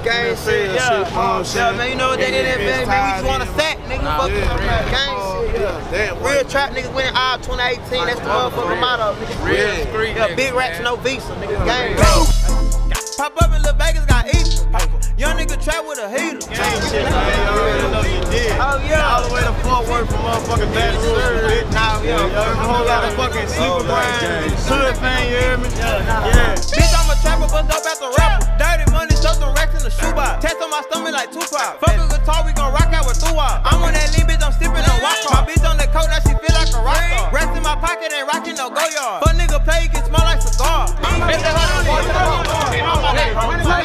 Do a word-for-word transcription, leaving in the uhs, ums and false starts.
gang shit. Yeah, yeah, man, you know what they did, man? Man, we just want to sack, nigga. Fuck gang shit. Yeah. Real trap niggas winning all twenty eighteen. That's the motherfucking motto, nigga. Real street. Yeah, big racks, no visa, nigga. Gang. Pop up in Lil Vegas, got eat. Young nigga trap with a heater. Gang shit, man. You already know you did. Oh, yeah. All the way to Fort Worth from motherfucking Baton Rouge, bitch. Nah, yeah. A whole lot of fucking sleeper brain. Hoodfame, you hear me? Yeah. Bitch, I'm a trapper, but dope as a rapper. Dirty money, stuff some racks in the shoebox. Test on my stomach like Tupac. Fuck a guitar, we gon' rock out with throughout. I'm on that lean, bitch, I'm sippin' on walk off. My bitch on the coat, now she feel like a rock star. Rest in my pocket, ain't rockin' no go yard. Fuck nigga play, he can smell like cigar. If they hold on,